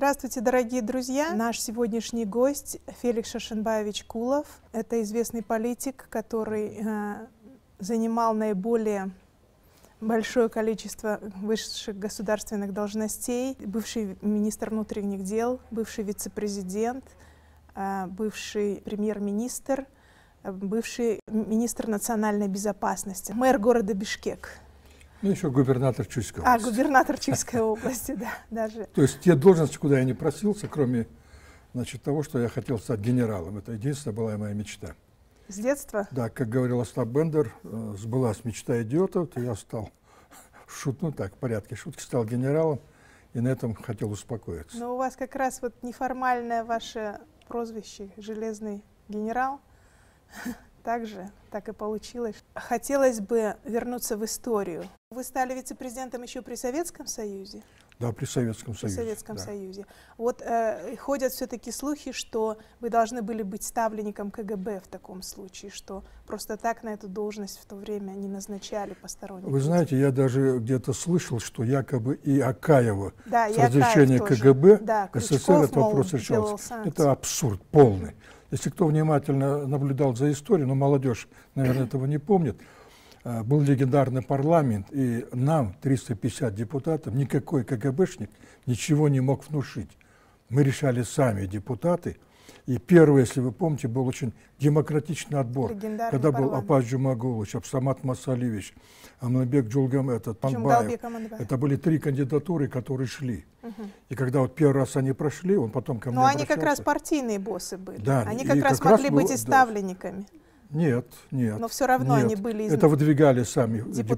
Здравствуйте, дорогие друзья! Наш сегодняшний гость Феликс Шошенбаевич Кулов. Это известный политик, который занимал наиболее большое количество высших государственных должностей. Бывший министр внутренних дел, бывший вице-президент, бывший премьер-министр, бывший министр национальной безопасности, мэр города Бишкек. Ну, еще губернатор Чуйской области. Губернатор Чуйской области, да, даже. То есть те должности, куда я не просился, кроме, того, что я хотел стать генералом. Это единственная была моя мечта. С детства? Да, как говорил Остап Бендер, сбылась мечта идиота, то я стал, в порядке шутки, стал генералом, и на этом хотел успокоиться. Но у вас как раз вот неформальное ваше прозвище «Железный генерал». Так и получилось. Хотелось бы вернуться в историю. Вы стали вице-президентом еще при Советском Союзе? Да, при Советском Союзе. При Советском да. Союзе. Вот ходят все-таки слухи, что вы должны были быть ставленником КГБ в таком случае, что просто так на эту должность в то время не назначали посторонних. Вы знаете, я даже где-то слышал, что якобы и Акаева да, с разрешения КГБ да, СССР этот вопрос решался. Это абсурд полный. Если кто внимательно наблюдал за историей, но молодежь, наверное, этого не помнит, был легендарный парламент, и нам, 350 депутатов, никакой КГБшник ничего не мог внушить. Мы решали сами, депутаты. И первый, если вы помните, был очень демократичный отбор, когда был Апаз Джумагулович, Абсамат Масалевич, Амлабек Панбаев. Это были 3 кандидатуры, которые шли. И когда вот первый раз они прошли, он потом ко мне обращался. Но они как раз партийные боссы были. Да, они как раз могли быть и ставленниками. Нет. Но все равно они были это выдвигали сами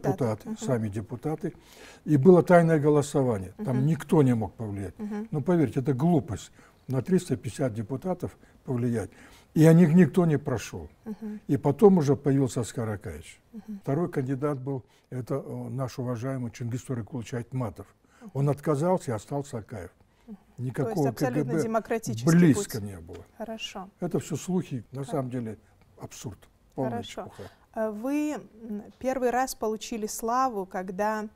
депутаты. И было тайное голосование. Там никто не мог повлиять. Но поверьте, это глупость. На 350 депутатов повлиять. И о них никто не прошел. И потом уже появился Оскар Акаевич. Второй кандидат был, это наш уважаемый Чингис Торыкулович Айтматов. Он отказался, и остался Акаев. Никакого КГБ близко не было. Хорошо. Это все слухи, на самом деле абсурд. Хорошо. Вы первый раз получили славу, когда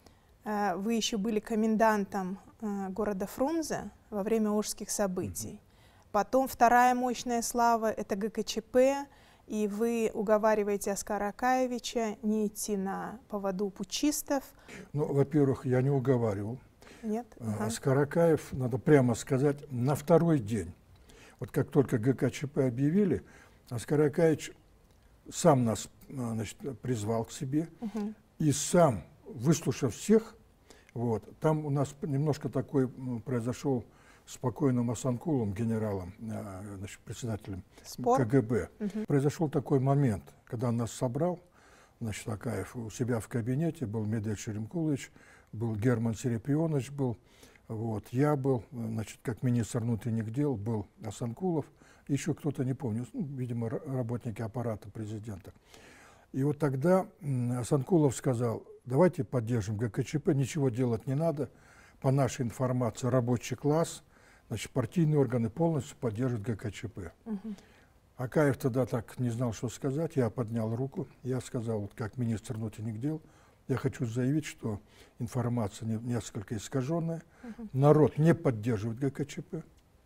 вы еще были комендантом города Фрунзе во время Ожских событий. Потом вторая мощная слава — это ГКЧП, и вы уговариваете Оскара Акаевича не идти на поводу у путчистов. Ну, во-первых, я не уговаривал. Нет? Оскар Акаев, надо прямо сказать, на второй день, вот как только ГКЧП объявили, Оскар Акаевич сам нас призвал к себе и сам, выслушав всех, там у нас немножко такой произошел спокойным Асанкулом, генералом, председателем КГБ. Произошел такой момент, когда он нас собрал, Акаев у себя в кабинете, был Медет Шеремкулович, был Герман Серепионович, я был, как министр внутренних дел, был Асанкулов, еще кто-то, не помню, видимо, работники аппарата президента. И вот тогда Асанкулов сказал: давайте поддержим ГКЧП, ничего делать не надо. По нашей информации, рабочий класс, партийные органы полностью поддерживают ГКЧП. Акаев тогда так не знал, что сказать. Я поднял руку, я сказал, как министр внутренних дел, я хочу заявить, что информация несколько искаженная. Народ не поддерживает ГКЧП,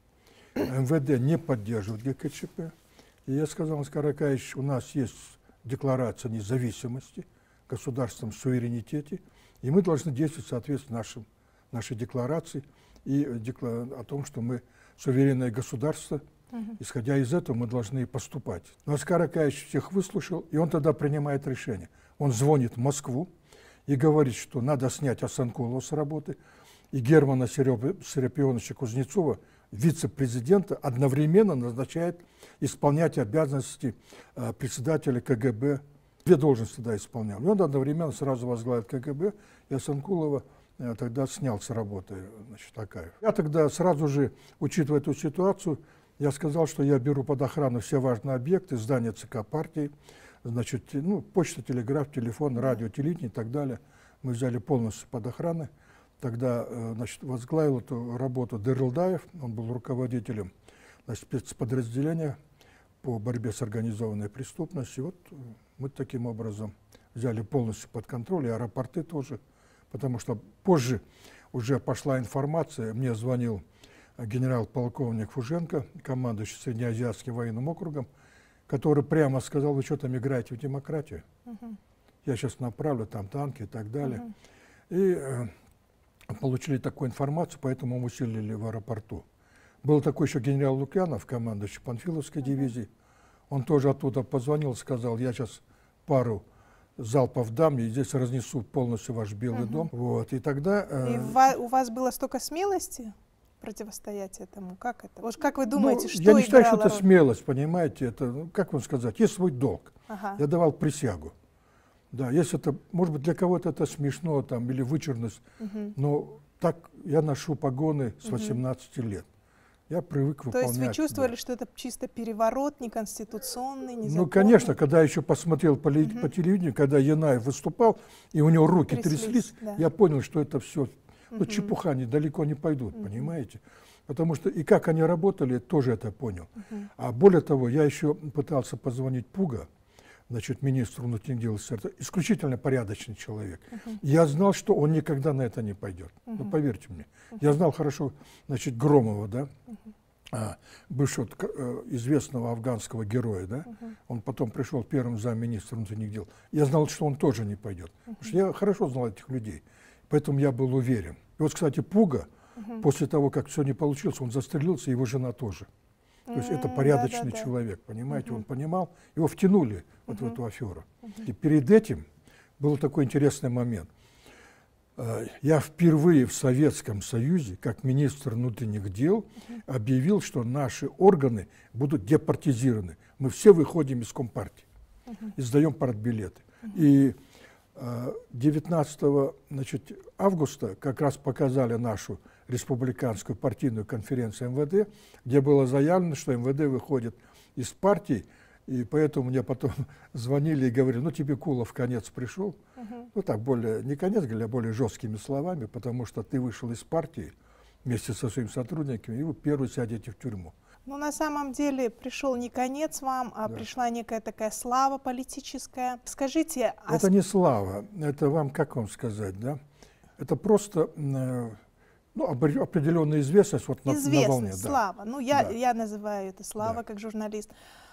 МВД не поддерживает ГКЧП. И я сказал: Оскар Акаевич, у нас есть декларация независимости, государственном суверенитете, и мы должны действовать в соответствии с нашей декларации и о том, что мы суверенное государство, исходя из этого мы должны поступать. Но Оскар Акаевич всех выслушал, и он тогда принимает решение. Он звонит в Москву и говорит, что надо снять Асанкулова с работы, и Германа Серепионовича Кузнецова, вице-президента, одновременно назначает исполнять обязанности председателя КГБ. 2 должности тогда исполнял. И он одновременно сразу возглавит КГБ, и Асанкулова тогда снял с работы Акаев. Я тогда сразу же, учитывая эту ситуацию, я сказал, что я беру под охрану все важные объекты, здания ЦК партии, почта, телеграф, телефон, радио, телевидение и так далее. Мы взяли полностью под охрану. Тогда возглавил эту работу Дырылдаев, он был руководителем спецподразделения по борьбе с организованной преступностью. Мы таким образом взяли полностью под контроль, и аэропорты тоже, потому что позже уже пошла информация, мне звонил генерал-полковник Фуженко, командующий Среднеазиатским военным округом, который прямо сказал: вы что там играете в демократию? Я сейчас направлю там танки и так далее. И получили такую информацию, поэтому мы усилили в аэропорту. Был такой еще генерал Лукьянов, командующий Панфиловской дивизии. Он тоже оттуда позвонил, сказал: я сейчас пару залпов дам, и здесь разнесу полностью ваш Белый дом. Вот. И тогда... И у вас было столько смелости противостоять этому? Как это? Вот как вы думаете, что я не считаю, что это роль? смелость, понимаете? Это, ну, как вам сказать, есть свой долг. Я давал присягу. Да, если это, может быть, для кого-то это смешно там, или вычурность, но так я ношу погоны с 18 лет. Я привык выполнять. То есть вы чувствовали, что это чисто переворот, неконституционный, незаконный? Ну, конечно, когда я еще посмотрел по телевидению, когда Янаев выступал, и у него руки тряслись, я понял, что это все, ну, чепуха, они далеко не пойдут, понимаете? Потому что и как они работали, тоже это понял. А более того, я еще пытался позвонить Пуга, значит, министру внутренних дел СССР, исключительно порядочный человек. Я знал, что он никогда на это не пойдет. Ну, поверьте мне. Я знал хорошо, значит, Громова, да, бывшего известного афганского героя, да. Он потом пришел первым замминистра внутренних дел. Я знал, что он тоже не пойдет. Потому что я хорошо знал этих людей. Поэтому я был уверен. И вот, кстати, Пуга, после того, как все не получилось, он застрелился, его жена тоже. То есть это порядочный человек, понимаете, он понимал, его втянули вот в эту аферу. И перед этим был такой интересный момент. Я впервые в Советском Союзе, как министр внутренних дел, объявил, что наши органы будут департизированы. Мы все выходим из Компартии и сдаем партбилеты. И 19 августа как раз показали нашу республиканскую партийную конференцию МВД, где было заявлено, что МВД выходит из партии, и поэтому мне потом звонили и говорили: ну, тебе Кулов конец пришел. Ну, так, более, не конец, а более жесткими словами, потому что ты вышел из партии вместе со своими сотрудниками, и вы первый сядете в тюрьму. Ну, на самом деле, пришел не конец вам, а пришла некая такая слава политическая. Скажите... Это не слава, это вам, как вам сказать, да? Это просто... ну, определенная известность вот на волне. Слава. Да. Ну, я называю это слава как журналист.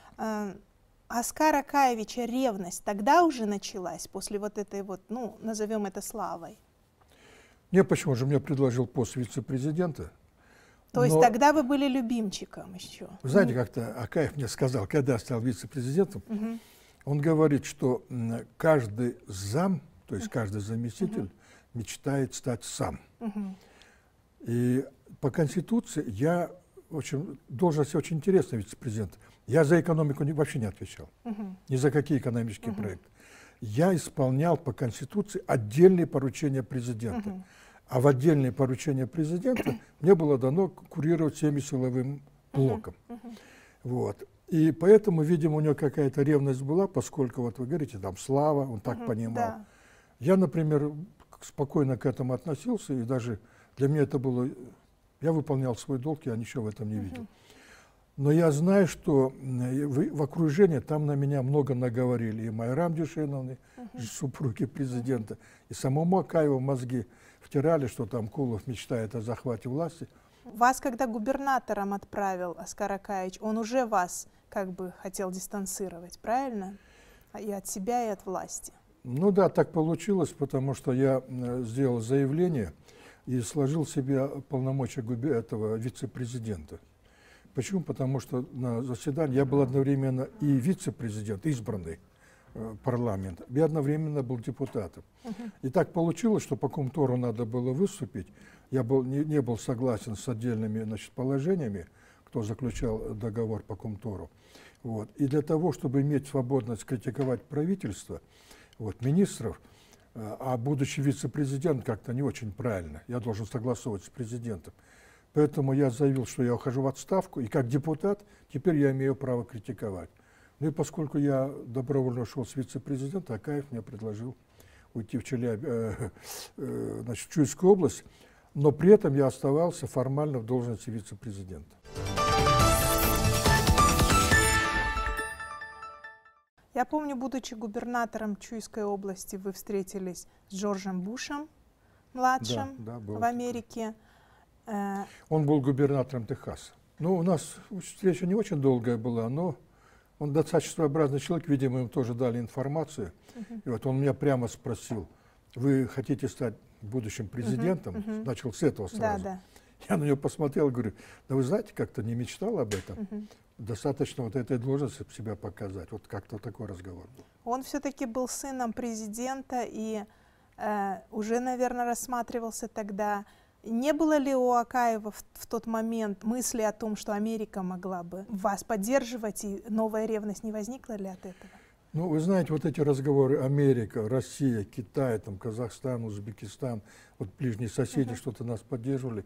Оскара Акаевича ревность тогда уже началась, после вот этой вот, ну, назовем это славой? Не, почему же? Мне предложил пост вице-президента. То есть тогда вы были любимчиком еще? Вы знаете, как-то Акаев мне сказал, когда стал вице-президентом, он говорит, что каждый зам, то есть каждый заместитель, мечтает стать сам. И по Конституции я, должность очень интересная вице-президент. Я за экономику вообще не отвечал, ни за какие экономические проекты. Я исполнял по Конституции отдельные поручения президента. А в отдельные поручения президента мне было дано курировать всеми силовым блоком. Вот. И поэтому, видимо, у него какая-то ревность была, поскольку, вот вы говорите, там, слава, он так понимал. Да. Я, например, спокойно к этому относился, и даже для меня это было... Я выполнял свой долг, я ничего в этом не видел. Но я знаю, что в окружении там на меня много наговорили. И Майрам Дюшеновны, супруги президента, и самому Акаеву мозги втирали, что там Кулов мечтает о захвате власти. Вас, когда губернатором отправил Оскар Акаевич, он уже вас как бы хотел дистанцировать, правильно? И от себя, и от власти. Ну да, так получилось, потому что я сделал заявление и сложил себе полномочия этого вице-президента. Почему? Потому что на заседании я был одновременно и вице-президент, избранный парламент, и одновременно был депутатом. И так получилось, что по Комтору надо было выступить. Я не был согласен с отдельными, значит, положениями, кто заключал договор по Комтору. Вот. И для того, чтобы иметь свободность критиковать правительство, вот, министров, а будучи вице-президент, как-то не очень правильно. Я должен согласовывать с президентом. Поэтому я заявил, что я ухожу в отставку, и как депутат теперь я имею право критиковать. Ну и поскольку я добровольно ушел с вице-президента, Акаев мне предложил уйти в значит, в Чуйскую область, но при этом я оставался формально в должности вице-президента. Я помню, будучи губернатором Чуйской области, вы встретились с Джорджем Бушем, младшим, в Америке. Он был губернатором Техаса. Ну, у нас встреча не очень долгая была, но он достаточно своеобразный человек, видимо, ему тоже дали информацию. И вот он меня прямо спросил: вы хотите стать будущим президентом? Начал с этого сразу. Да, да. Я на него посмотрел и говорю: да вы знаете, как-то не мечтал об этом. Достаточно вот этой должности себя показать. Вот как-то такой разговор был. Он все-таки был сыном президента и уже, наверное, рассматривался тогда. Не было ли у Акаева в тот момент мысли о том, что Америка могла бы вас поддерживать, и новая ревность не возникла ли от этого? Ну, вы знаете, вот эти разговоры: Америка, Россия, Китай, там, Казахстан, Узбекистан, вот ближние соседи что-то нас поддерживали.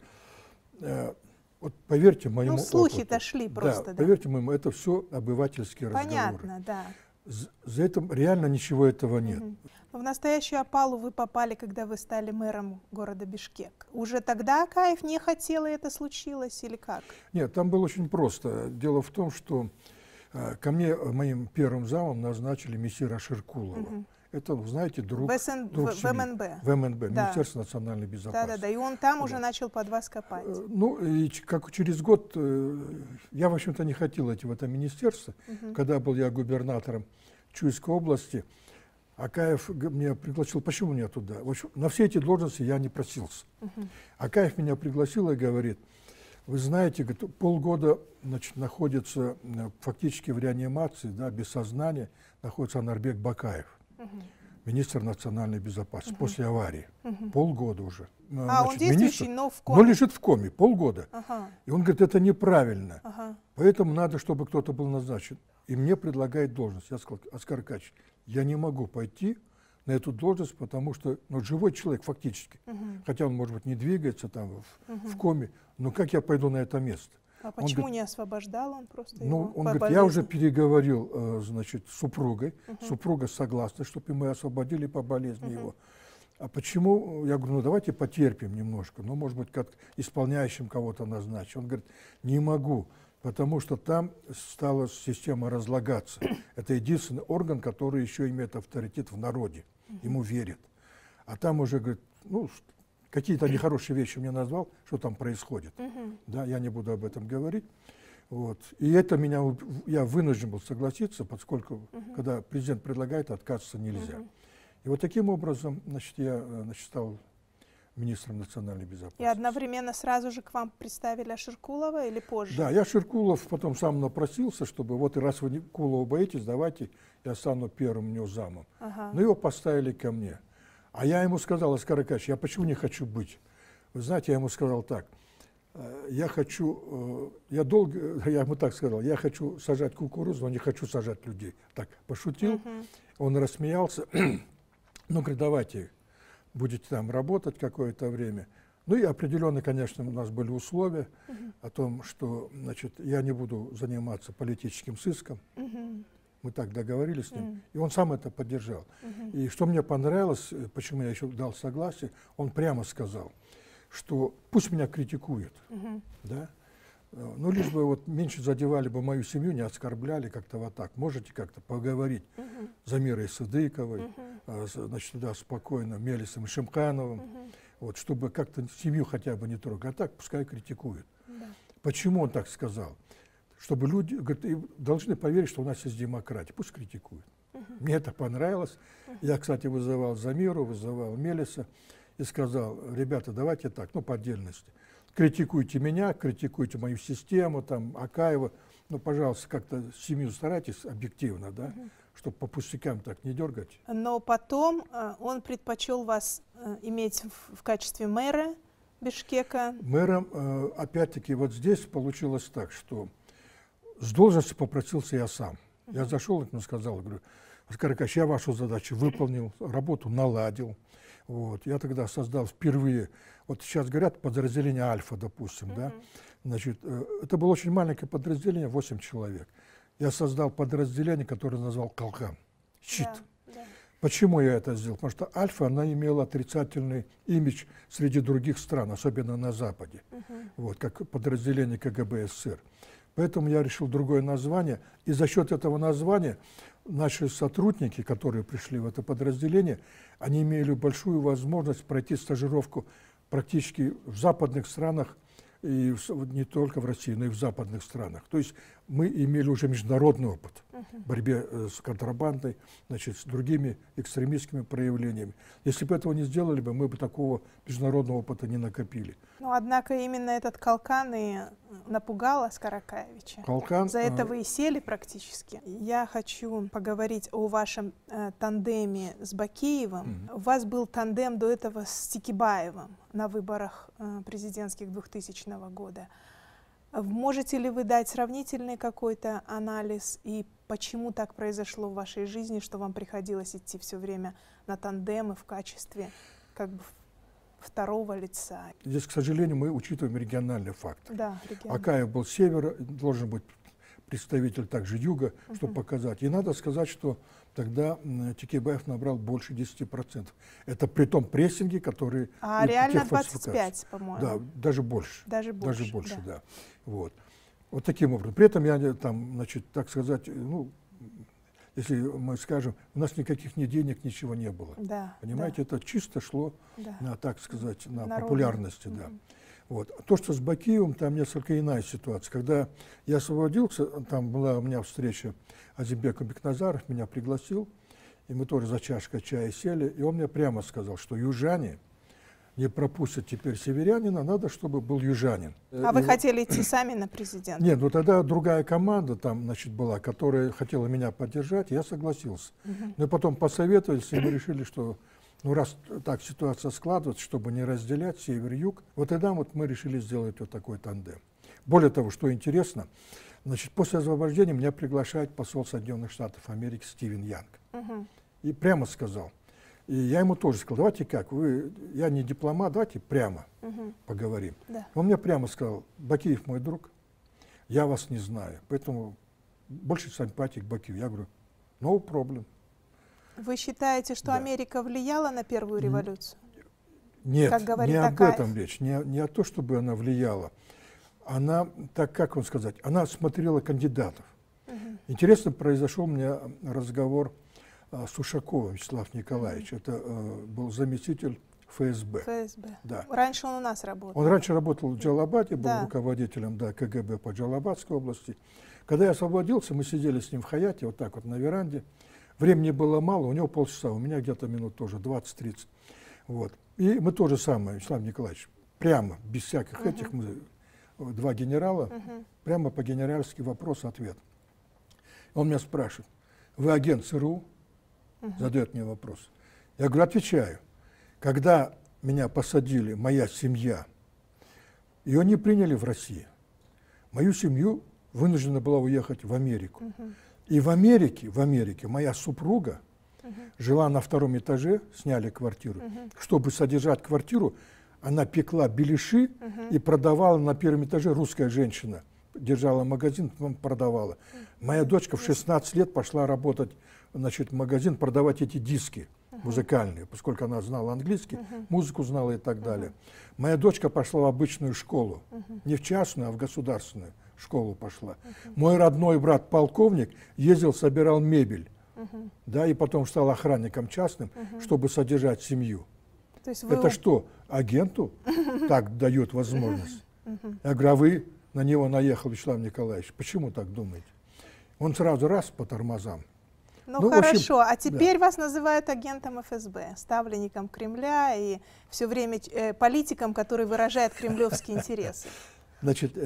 Вот поверьте моему опыту. Слухи-то шли просто, да. Поверьте моему, это все обывательские разговоры. Понятно, да. За этим реально ничего этого нет. В настоящую опалу вы попали, когда вы стали мэром города Бишкек. Уже тогда Акаев не хотел, и это случилось, или как? Нет, там было очень просто. Дело в том, что ко мне, моим первым замом, назначили месье Ширкулова. Это, знаете, друг в МНБ. В МНБ, да. Министерство национальной безопасности. Да, и он там уже начал под вас копать. Ну, и как через год, я, в общем-то, не хотел идти в это министерство. Когда был я губернатором Чуйской области, Акаев меня пригласил. Почему меня туда? В общем, на все эти должности я не просился. Акаев меня пригласил и говорит: вы знаете, полгода, значит, находится фактически в реанимации, да, без сознания, находится Анарбек Бакаев, министр национальной безопасности, после аварии. Полгода уже. Значит, он действующий, но в коме. Но лежит в коме, полгода. И он говорит: это неправильно. Поэтому надо, чтобы кто-то был назначен. И мне предлагает должность. Я сказал: Оскар Аркадьевич, я не могу пойти на эту должность, потому что живой человек фактически. Хотя он, может быть, не двигается там в коме, но как я пойду на это место? А почему говорит, не освобождал он просто? Ну, он говорит: я уже переговорил, значит, с супругой. Супруга согласна, чтобы мы освободили по болезни его. А почему? Я говорю: ну давайте потерпим немножко, ну, может быть, как исполняющим кого-то назначить. Он говорит: не могу, потому что там стала система разлагаться. Это единственный орган, который еще имеет авторитет в народе, ему верят. А там уже, говорит, ну, какие-то нехорошие вещи мне назвал, что там происходит. Да, я не буду об этом говорить. Вот. И это я вынужден был согласиться, поскольку, когда президент предлагает, отказываться нельзя. И вот таким образом, значит, я стал министром национальной безопасности. И одновременно сразу же к вам представили Ширкулова или позже? Да, я Ширкулов потом сам напросился, чтобы вот и раз вы Кулова боитесь, давайте я стану первым у него замом. Но его поставили ко мне. А я ему сказал: Оскар Аркадьевич, я почему не хочу быть? Вы знаете, я ему сказал так: я ему так сказал: я хочу сажать кукурузу, но не хочу сажать людей. Так, пошутил, он рассмеялся. Ну, говорит: давайте, будете там работать какое-то время. Ну и определенно, конечно, у нас были условия о том, что, значит, я не буду заниматься политическим сыском. Мы так договорились с ним, и он сам это поддержал. И что мне понравилось, почему я еще дал согласие, он прямо сказал, что пусть меня критикуют, да? Ну, лишь бы вот меньше задевали бы мою семью, не оскорбляли как-то вот так. Можете как-то поговорить с Замирой Садыковой, значит, туда спокойно, Мелисом Шимкановым, вот, чтобы как-то семью хотя бы не трогать. А так пускай критикуют. Почему он так сказал? Чтобы люди, говорит, должны поверить, что у нас есть демократия. Пусть критикуют. Мне это понравилось. Я, кстати, вызывал Замиру, вызывал Мелиса и сказал: ребята, давайте так, ну, по отдельности. Критикуйте меня, критикуйте мою систему, там, Акаева. Ну, пожалуйста, как-то семью старайтесь объективно, да, чтобы по пустякам так не дергать. Но потом он предпочел вас иметь в качестве мэра Бишкека. Мэром, опять-таки, вот здесь получилось так, что с должности попросился я сам. Я зашел и сказал, говорю: Оскар Аркадьевич, я вашу задачу выполнил, работу наладил. Вот. Я тогда создал впервые, вот сейчас говорят, подразделение «Альфа», допустим, да? Значит, это было очень маленькое подразделение, 8 человек. Я создал подразделение, которое назвал «Калкан», щит. Почему я это сделал? Потому что «Альфа», она имела отрицательный имидж среди других стран, особенно на Западе, вот, как подразделение КГБ СССР. Поэтому я решил другое название, и за счет этого названия наши сотрудники, которые пришли в это подразделение, они имели большую возможность пройти стажировку практически в западных странах и вот не только в России, но и в западных странах. То есть мы имели уже международный опыт в борьбе с контрабандой, значит, с другими экстремистскими проявлениями. Если бы этого не сделали бы, мы бы такого международного опыта не накопили. Но, однако, именно этот Калкан и напугал Аскара Акаевича. За это вы и сели практически. Я хочу поговорить о вашем тандеме с Бакиевым. У вас был тандем до этого с Текибаевым на выборах президентских 2000 года. Можете ли вы дать сравнительный какой-то анализ, и почему так произошло в вашей жизни, что вам приходилось идти все время на тандемы в качестве как бы второго лица? Здесь, к сожалению, мы учитываем региональный фактор. Да, Акаев был с севера, должен быть представитель также юга, чтобы показать. И надо сказать, что тогда Текибаев набрал больше 10%. Это при том прессинге, который... А реально 25, по-моему. Да, даже больше. Даже больше, да. Вот таким образом. При этом я там, значит, так сказать, ну, если мы скажем, у нас никаких ни денег, ничего не было. Да, понимаете, это чисто шло на, так сказать, на популярности. Да. Вот. То, что с Бакиевым, там несколько иная ситуация. Когда я освободился, там была у меня встреча, Азимбек Бекназаров меня пригласил, и мы тоже за чашкой чая сели, и он мне прямо сказал, что южане не пропустят теперь северянина, надо, чтобы был южанин. А вы хотели идти сами на президента? Нет, ну тогда другая команда там, значит, была, которая хотела меня поддержать, я согласился. Но потом посоветовались, и мы решили, что ну, раз так ситуация складывается, чтобы не разделять север-юг, вот тогда вот мы решили сделать вот такой тандем. Более того, что интересно, значит, после освобождения меня приглашает посол Соединенных Штатов Америки Стивен Янг. И прямо сказал, и я ему тоже сказал, давайте как, я не дипломат, давайте прямо поговорим. Да. Он мне прямо сказал, Бакиев мой друг, я вас не знаю, поэтому больше симпатий к Бакиеву. Я говорю, no problem. Вы считаете, что Америка влияла на первую революцию? Нет, как говорит не об Акаев? этом речь, не о том, чтобы она влияла. Она, так как вам сказать, она смотрела кандидатов. Интересно, произошел у меня разговор с Ушаковым Вячеславом Николаевичем. Это был заместитель ФСБ. ФСБ. Да. Раньше он у нас работал. Он раньше работал в Джалабаде, был руководителем КГБ по Джалабадской области. Когда я освободился, мы сидели с ним в Хаяте, вот так вот на веранде. Времени было мало, у него полчаса, у меня где-то минут тоже 20-30. Вот. И мы то же самое, Вячеслав Николаевич, прямо, без всяких этих, мы два генерала, прямо по-генеральски вопрос-ответ. Он меня спрашивает, вы агент ЦРУ? Задает мне вопрос. Я говорю, отвечаю. Когда меня посадили, моя семья, ее не приняли в России. Мою семью вынуждена была уехать в Америку. И в Америке моя супруга жила на втором этаже, сняли квартиру. Чтобы содержать квартиру, она пекла беляши и продавала на первом этаже, русская женщина. Держала магазин, потом продавала. Моя дочка в 16 лет пошла работать, значит, в магазин, продавать эти диски музыкальные, поскольку она знала английский, музыку знала и так далее. Моя дочка пошла в обычную школу, не в частную, а в государственную школу пошла. Мой родной брат, полковник, ездил, собирал мебель, да, и потом стал охранником частным, чтобы содержать семью. То есть это что, агенту так дают возможность? Я говорю, а вы на него наехал, Вячеслав Николаевич, почему так думаете? Он сразу раз по тормозам. Ну хорошо, а теперь вас называют агентом ФСБ, ставленником Кремля и все время политиком, который выражает кремлевские интересы. Значит,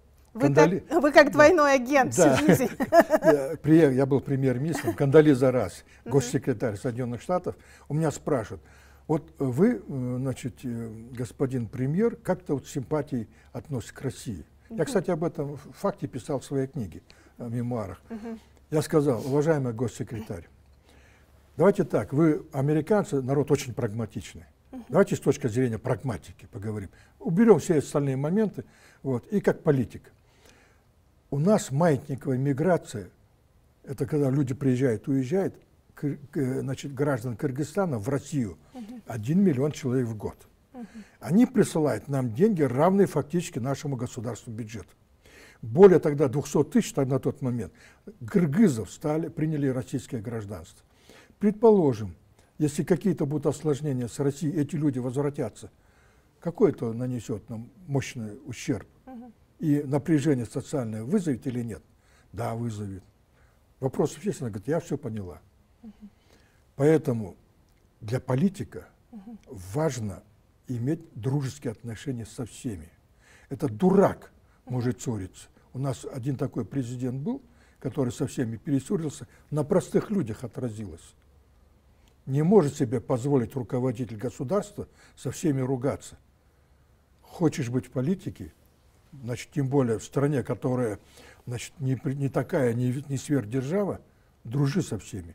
вы как двойной агент всю жизнь. Я был премьер-министром, Кондолиза Райс, госсекретарь Соединенных Штатов, у меня спрашивают, вот вы, значит, господин премьер, как-то вот с симпатией относитесь к России. Я, кстати, об этом факте писал в своей книге, в мемуарах. Я сказал, уважаемый госсекретарь, давайте так, вы, американцы, народ очень прагматичный. Давайте с точки зрения прагматики поговорим. Уберем все остальные моменты, вот, и как политик. У нас маятниковая миграция, это когда люди приезжают, уезжают, значит, граждан Кыргызстана в Россию, 1 миллион человек в год. Они присылают нам деньги, равные фактически нашему государственному бюджету. Более тогда 200 тысяч на тот момент кыргызов приняли российское гражданство. Предположим, если какие-то будут осложнения с Россией, эти люди возвратятся какой это нанесет нам мощный ущерб? И напряжение социальное вызовет или нет? Да, вызовет. Вопрос общественный, говорит, я все поняла. Поэтому для политика важно иметь дружеские отношения со всеми. Этот дурак может ссориться. У нас один такой президент был, который со всеми перессорился, на простых людях отразилось. Не может себе позволить руководитель государства со всеми ругаться. Хочешь быть в политике, значит, тем более в стране, которая, значит, не такая, не сверхдержава, дружи со всеми.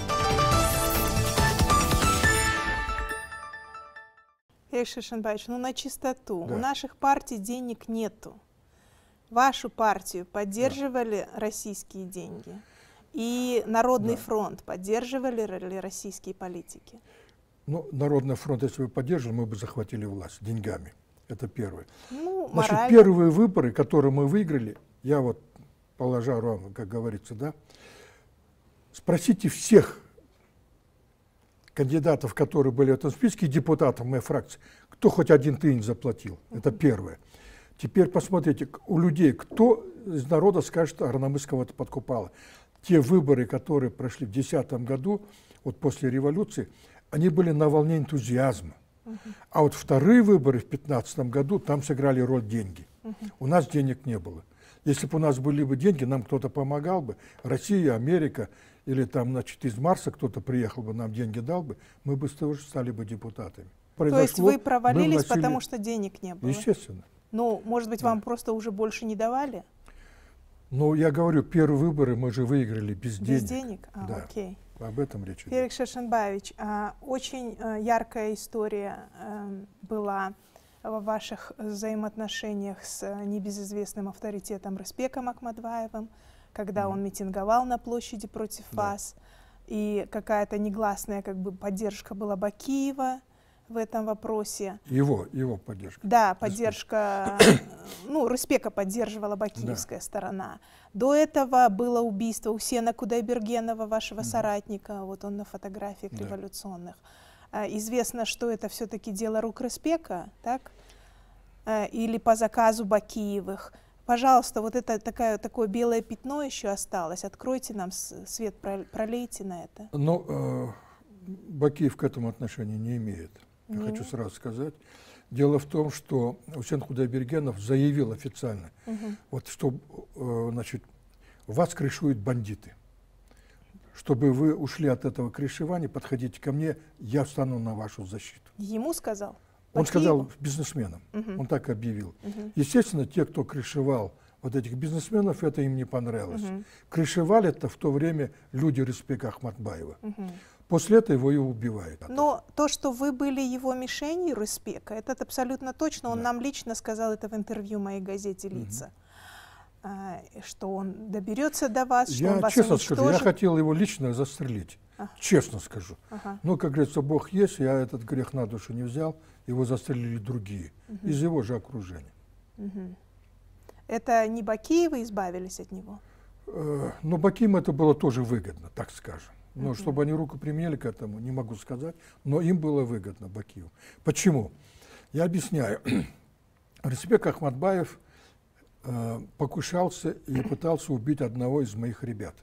Эрик Шершенбаевич, ну на чистоту. Да. У наших партий денег нету. Вашу партию поддерживали российские деньги? И Народный фронт поддерживали ли российские политики? Ну, Народный фронт, если бы поддерживали, мы бы захватили власть деньгами. Это первое. Ну, значит, морально. первые выборы, которые мы выиграли, я вот положа вам, как говорится, да, спросите всех кандидатов, которые были в этом списке, депутатов моей фракции, кто хоть один тынь заплатил. Это первое. Теперь посмотрите, у людей, кто из народа скажет, что Арнамыс кого-то подкупала. Те выборы, которые прошли в 2010 году, вот после революции, они были на волне энтузиазма. А вот вторые выборы в 2015 году, там сыграли роль деньги. У нас денег не было. Если бы у нас были бы деньги, нам кто-то помогал бы, Россия, Америка, или там, значит, из Марса кто-то приехал бы, нам деньги дал бы, мы бы тоже стали бы депутатами. То есть вы провалились, потому что денег не было? Естественно. Ну, может быть, вам просто уже больше не давали? Ну, я говорю, первые выборы мы же выиграли без денег. Без денег? А, да. Окей. Об этом речь идет. Эрик Шершенбаевич, очень яркая история была в ваших взаимоотношениях с небезызвестным авторитетом Рыспеком Акматбаевым, когда он митинговал на площади против вас, и какая-то негласная как бы поддержка была Бакиева в этом вопросе. Его поддержка. Да, поддержка, ну, Рыспека поддерживала бакиевская сторона. До этого было убийство Усена Кудайбергенова, вашего соратника, вот он на фотографиях революционных. Известно, что это все-таки дело рук Рыспека, так? Или по заказу Бакиевых. Пожалуйста, вот это такое белое пятно еще осталось. Откройте нам свет, пролейте на это. Ну, Бакиев к этому отношения не имеет. Я хочу сразу сказать. Дело в том, что Усен Кудайбергенов заявил официально, вот что, значит, вас крышуют бандиты. Чтобы вы ушли от этого крышевания, подходите ко мне, я встану на вашу защиту. Ему сказал? Он сказал бизнесменам, он так объявил. Естественно, те, кто крышевал вот этих бизнесменов, это им не понравилось. Крышевали это в то время люди Рыспека Акматбаева. После этого его и убивают. Но то, что вы были его мишенью, Рыспека, это абсолютно точно. Он нам лично сказал это в интервью моей газете «Лица», что он доберется до вас, что он вас честно уничтожит. скажу, я хотел его лично застрелить. Честно скажу. Но, как говорится, Бог есть, я этот грех на душу не взял, его застрелили другие, из его же окружения. Это не Бакиевы избавились от него? Но Бакиевым это было тоже выгодно, так скажем. Но чтобы они руку применили к этому, не могу сказать, но им было выгодно, Бакиеву. Почему? Я объясняю. Рыспек Акматбаев покушался и пытался убить одного из моих ребят.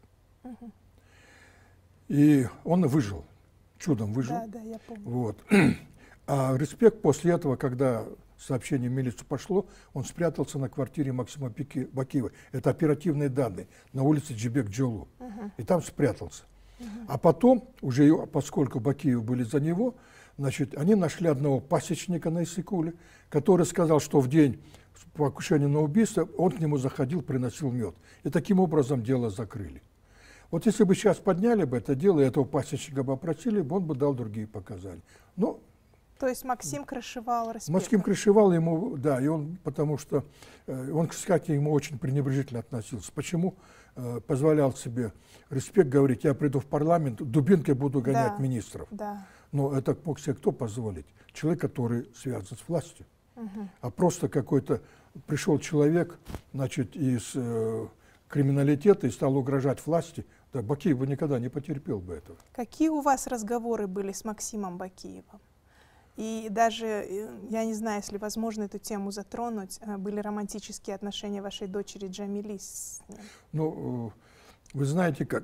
И он выжил, чудом выжил. Да, я помню. Вот. А Рыспек после этого, когда сообщение в милицию пошло, он спрятался на квартире Максима Бакиева. Это оперативные данные, на улице Джибек-Джолу. И там спрятался. А потом, уже поскольку Бакиевы были за него, значит, они нашли одного пасечника на Иссыкуле, который сказал, что в день покушения на убийство он к нему заходил, приносил мед. И таким образом дело закрыли. Вот если бы сейчас подняли бы это дело, и этого пасечника бы опросили, он бы дал другие показания. Но то есть Максим крышевал Рыспека? Максим крышевал ему, да, и он, потому что он, кстати, к ему очень пренебрежительно относился. Почему позволял себе Рыспек говорить, я приду в парламент, дубинкой буду гонять министров. Да. Но это мог себе кто позволить? Человек, который связан с властью. А просто какой-то пришел человек, значит, из криминалитета и стал угрожать власти, да, Бакиев бы никогда не потерпел бы этого. Какие у вас разговоры были с Максимом Бакиевым? И даже, я не знаю, если возможно эту тему затронуть, были романтические отношения вашей дочери Джамили с ним? Ну, вы знаете, как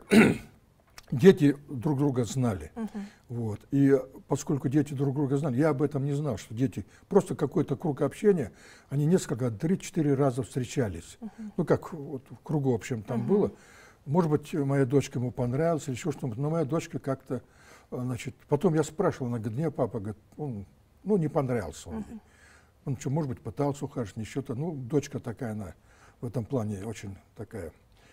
дети друг друга знали. Вот. И поскольку дети друг друга знали, я об этом не знал, что дети, просто какой-то круг общения, они несколько, 3-4 раза встречались. Ну, как вот в кругу, в общем, там было. Может быть, моя дочка ему понравилась или еще что-нибудь, но моя дочка как-то, значит, потом я спрашивал, она говорит, нет, папа, говорит, он, ну, не понравился он. Он что, может быть, пытался ухаживать, не что-то. Ну, дочка такая, она в этом плане очень такая,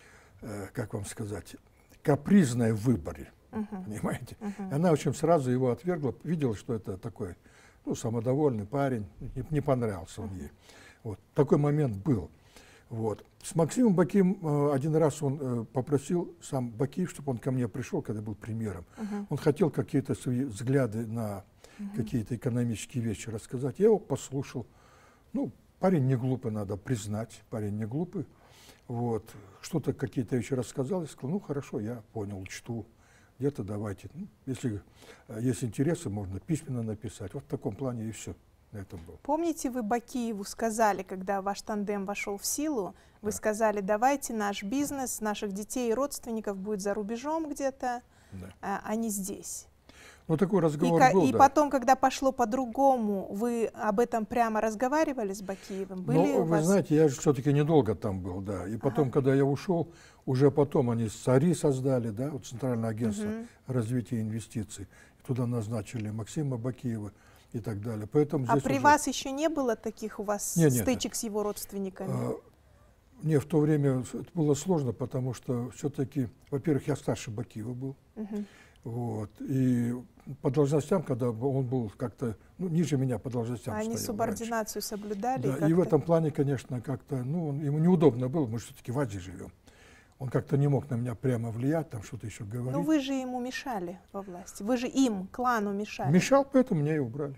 как вам сказать, капризная в выборе, понимаете? Она очень сразу его отвергла, видела, что это такой, ну, самодовольный парень, не понравился он ей. Вот. Такой момент был. Вот. С Максимом Бакиевым один раз он попросил сам Бакиев, чтобы он ко мне пришел, когда был премьером. Он хотел какие-то свои взгляды на какие-то экономические вещи рассказать. Я его послушал. Ну, парень не глупый, надо признать, парень не глупый. Вот. Что-то, какие-то вещи рассказал, и сказал, ну, хорошо, я понял, учту. Где-то давайте. Ну, если есть интересы, можно письменно написать. Вот в таком плане и все. Это было. Помните, вы Бакиеву сказали, когда ваш тандем вошел в силу, вы сказали, давайте наш бизнес, наших детей и родственников будет за рубежом где-то, а не здесь. Ну, такой разговор был, и потом, когда пошло по-другому, вы об этом прямо разговаривали с Бакиевым? Были ну, вы знаете, я же все-таки недолго там был, да. И потом, когда я ушел, уже потом они САРИ создали, да, вот Центральное агентство развития инвестиций. Туда назначили Максима Бакиева и так далее. Поэтому здесь при вас еще не было таких у вас стычек с его родственниками? Не, в то время это было сложно, потому что все-таки, во-первых, я старше Бакиева был. Вот, и по должностям, когда он был как-то, ну, ниже меня по должностям они стоял субординацию раньше. Соблюдали? Да, и в этом плане, конечно, как-то, ну, ему неудобно было, мы все-таки в Азии живем. Он как-то не мог на меня прямо влиять, там что-то еще говорить. Ну, вы же ему мешали во власти, вы же им, клану, мешали. Мешал, поэтому меня и убрали.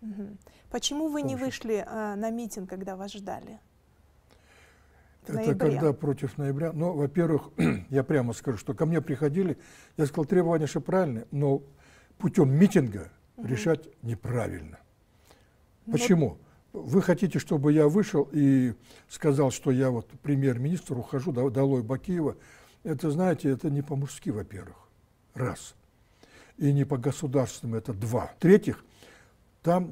Почему вы не вышли на митинг, когда вас ждали? Это когда против ноября? Ну, во-первых, я прямо скажу, что ко мне приходили, я сказал, требования же правильные, но путем митинга решать неправильно. Почему? Вы хотите, чтобы я вышел и сказал, что я вот премьер-министр, ухожу, долой Бакиева. Это, знаете, это не по-мужски, во-первых, раз. И не по-государственному, это два. В-третьих, там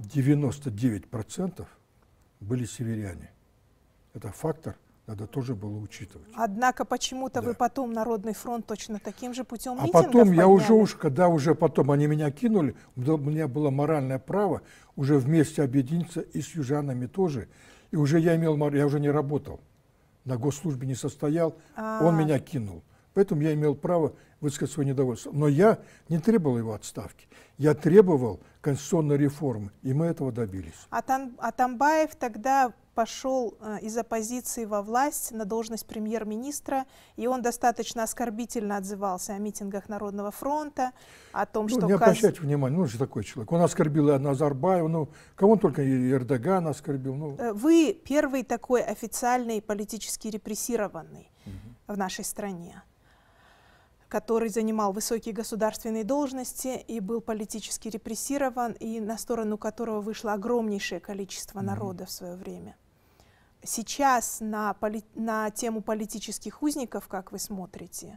99% были северяне. Это фактор, надо тоже было учитывать. Однако почему-то вы потом Народный фронт точно таким же путем митингов подняли. А потом я подняли. когда уже потом они меня кинули, у меня было моральное право уже вместе объединиться и с южанами тоже. И уже я уже не работал, на госслужбе не состоял, он меня кинул. Поэтому я имел право высказать свое недовольство. Но я не требовал его отставки. Я требовал конституционной реформы, и мы этого добились. Атамбаев тогда пошел из оппозиции во власть на должность премьер-министра, и он достаточно оскорбительно отзывался о митингах Народного фронта, о том, что... Не обращайте внимания, он же такой человек. Он оскорбил и Назарбаева, ну, кого он только и Эрдогана оскорбил. Ну. Вы первый такой официальный политически репрессированный в нашей стране, который занимал высокие государственные должности и был политически репрессирован, и на сторону которого вышло огромнейшее количество народа в свое время. Сейчас на тему политических узников, как вы смотрите,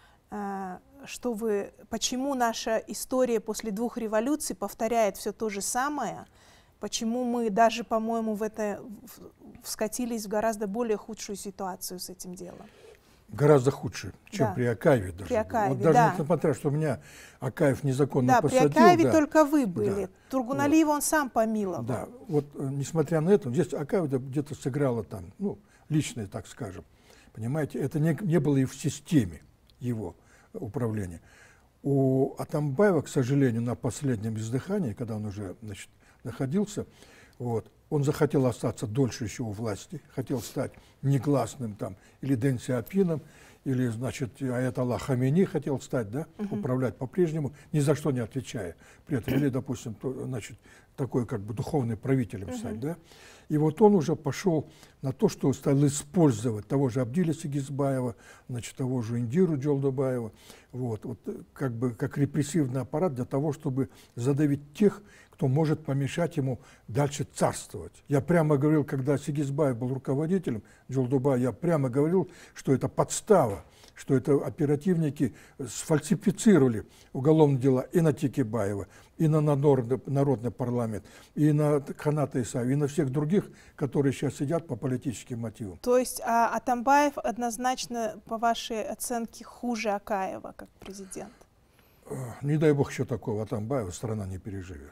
почему наша история после двух революций повторяет все то же самое, почему мы даже, по-моему, скатились в гораздо более худшую ситуацию с этим делом? Гораздо худше, чем при Акаеве даже. При Акаеве, вот даже несмотря, что меня Акаев незаконно посадил. При Акаеве только вы были. Тургуналиева он сам помиловал. Да, вот несмотря на это, здесь Акаев где-то сыграла там, ну, личное, так скажем. Понимаете, это не было и в системе его управления. У Атамбаева, к сожалению, на последнем издыхании, когда он уже, значит, находился, вот, он захотел остаться дольше еще у власти, хотел стать негласным там, или Дэн Сяопином, или, значит, Аятолла Хамени хотел стать, да, управлять по-прежнему, ни за что не отвечая при этом, или, допустим, значит, такой как бы духовным правителем стать, да. И вот он уже пошел на то, что стал использовать того же Абдиля Сигизбаева, значит, того же Индиру Джолдубаева, вот как бы как репрессивный аппарат для того, чтобы задавить тех, кто может помешать ему дальше царствовать. Я прямо говорил, когда Сигизбаев был руководителем Жолдубая, я прямо говорил, что это подстава, что это оперативники сфальсифицировали уголовные дела и на Текебаева, и на Народный парламент, и на Ханата Исаева, и на всех других, которые сейчас сидят по политическим мотивам. То есть Атамбаев однозначно, по вашей оценке, хуже Акаева как президент? Не дай бог еще такого Атамбаева страна не переживет.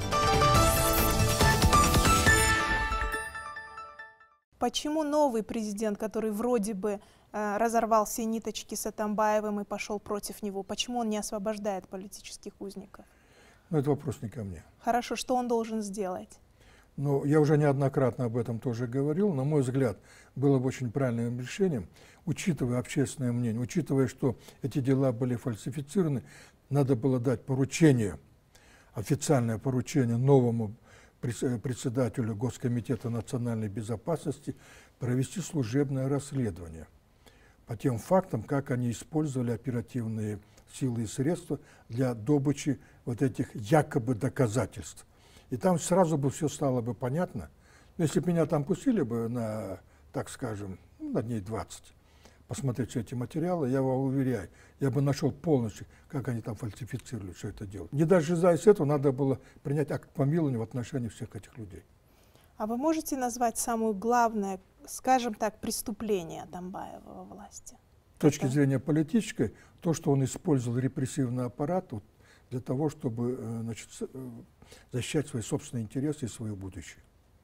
Почему новый президент, который вроде бы разорвал все ниточки с Атамбаевым и пошел против него, почему он не освобождает политических узников? Ну, это вопрос не ко мне. Хорошо, что он должен сделать? Ну, я уже неоднократно об этом тоже говорил. На мой взгляд, было бы очень правильным решением, учитывая общественное мнение, учитывая, что эти дела были фальсифицированы, надо было дать поручение, официальное поручение новому председателю Госкомитета национальной безопасности провести служебное расследование по тем фактам, как они использовали оперативные силы и средства для добычи вот этих якобы доказательств. И там сразу бы все стало бы понятно. Если бы меня там пустили бы на, так скажем, на дней 20, посмотреть все эти материалы, я вам уверяю, я бы нашел полностью, как они там фальсифицировали все это дело. Не дожидаясь этого, надо было принять акт помилования в отношении всех этих людей. А вы можете назвать самое главное, скажем так, преступление Атамбаева во власти? С точки зрения политической, то, что он использовал репрессивный аппарат вот, для того, чтобы значит, защищать свои собственные интересы и свое будущее.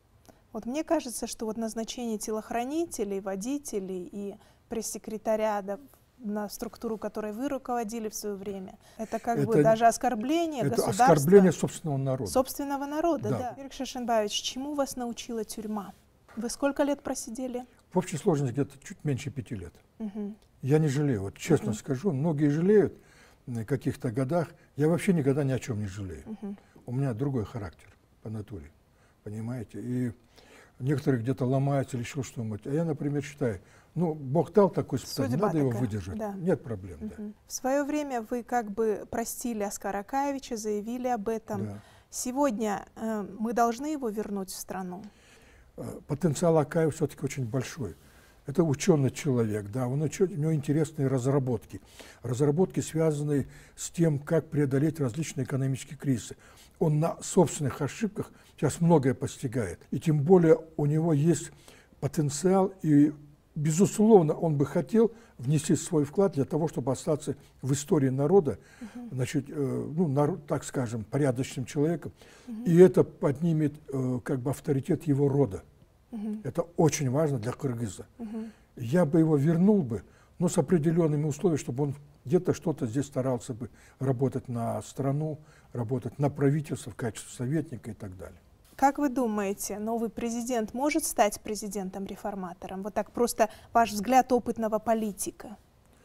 Вот мне кажется, что вот назначение телохранителей, водителей и пресс-секретаря на структуру, которой вы руководили в свое время, это как бы даже оскорбление государства. Это оскорбление собственного народа. Серик Да. Серик Шершенбаевич, чему вас научила тюрьма? Вы сколько лет просидели? В общей сложности где-то чуть меньше 5 лет. Угу. Я не жалею, вот честно скажу, многие жалеют в каких-то годах. Я вообще никогда ни о чем не жалею. У меня другой характер по натуре, понимаете? И некоторые где-то ломаются или еще что-нибудь. А я, например, считаю, ну, Бог дал такой испытание, надо его выдержать. Да. Нет проблем. Да. В свое время вы как бы простили Оскара Акаевича, заявили об этом. Да. Сегодня мы должны его вернуть в страну? Потенциал Акаева все-таки очень большой. Это ученый человек, да, у него интересные разработки. Разработки, связанные с тем, как преодолеть различные экономические кризисы. Он на собственных ошибках сейчас многое постигает. И тем более у него есть потенциал, и, безусловно, он бы хотел внести свой вклад для того, чтобы остаться в истории народа, значит, ну, так скажем, порядочным человеком. И это поднимет как бы авторитет его рода. Это очень важно для кыргыза. Я бы его вернул бы, но с определенными условиями, чтобы он где-то что-то здесь старался бы работать на страну, работать на правительство в качестве советника и так далее. Как вы думаете, новый президент может стать президентом-реформатором? Вот так просто ваш взгляд опытного политика.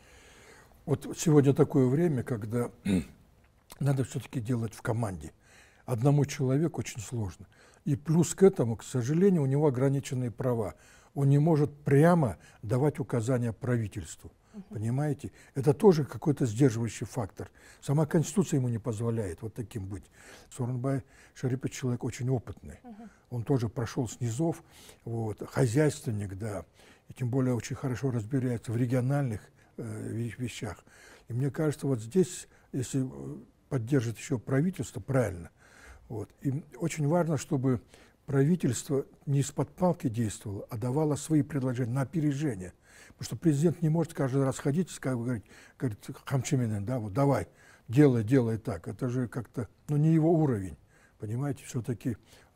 Вот сегодня такое время, когда надо все-таки делать в команде. Одному человеку очень сложно. И плюс к этому, к сожалению, у него ограниченные права. Он не может прямо давать указания правительству. Понимаете? Это тоже какой-то сдерживающий фактор. Сама Конституция ему не позволяет вот таким быть. Сооронбай Шарипович человек очень опытный. Он тоже прошел с низов, вот, хозяйственник, да. И тем более очень хорошо разбирается в региональных вещах. И мне кажется, вот здесь, если поддержит еще правительство, правильно. Вот. И очень важно, чтобы правительство не из-под палки действовало, а давало свои предложения на опережение. Потому что президент не может каждый раз ходить и говорить Хамчиминен, да, вот давай, делай так. Это же как-то, ну, не его уровень, понимаете, все-таки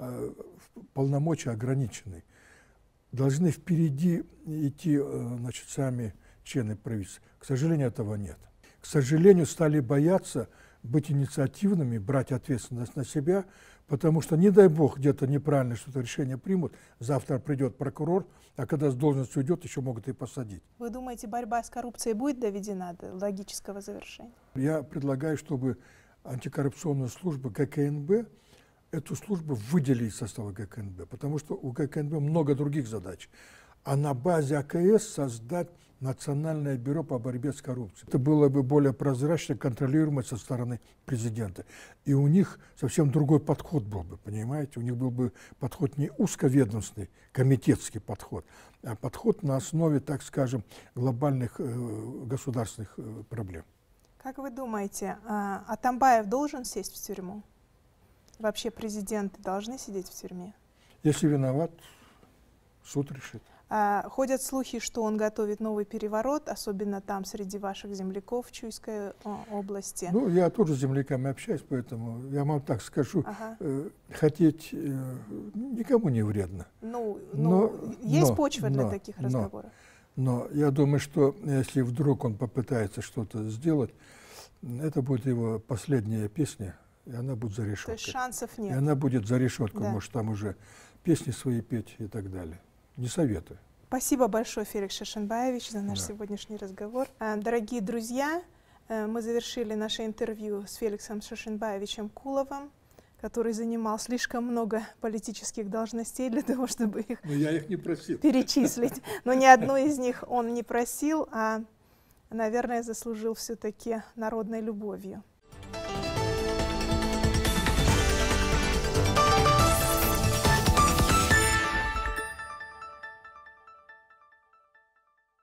полномочия ограничены. Должны впереди идти, значит, сами члены правительства. К сожалению, этого нет. К сожалению, стали бояться быть инициативными, брать ответственность на себя, потому что, не дай бог, где-то неправильно что-то решение примут, завтра придет прокурор, а когда с должности уйдет, еще могут и посадить. Вы думаете, борьба с коррупцией будет доведена до логического завершения? Я предлагаю, чтобы антикоррупционная служба ГКНБ, эту службу выделили из состава ГКНБ, потому что у ГКНБ много других задач. А на базе АКС создать Национальное бюро по борьбе с коррупцией. Это было бы более прозрачно, контролируемо со стороны президента. И у них совсем другой подход был бы, понимаете? У них был бы подход не узковедомственный, комитетский подход, а подход на основе, так скажем, глобальных государственных проблем. Как вы думаете, Атамбаев должен сесть в тюрьму? Вообще президенты должны сидеть в тюрьме? Если виноват, суд решит. Ходят слухи, что он готовит новый переворот, особенно там среди ваших земляков в Чуйской области. Ну, я тоже с земляками общаюсь, поэтому я вам так скажу, хотеть никому не вредно. Есть почва для таких разговоров? Но я думаю, что если вдруг он попытается что-то сделать, это будет его последняя песня, и она будет за решеткой. То есть шансов нет? И она будет за решеткой, Да. может там уже песни свои петь и так далее. Не советую. Спасибо большое, Феликс Шошенбаевич, за наш сегодняшний разговор. Дорогие друзья, мы завершили наше интервью с Феликсом Шошенбаевичем Куловым, который занимал слишком много политических должностей для того, чтобы их, я их не просил перечислить. Но ни одной из них он не просил, а, наверное, заслужил все-таки народной любовью.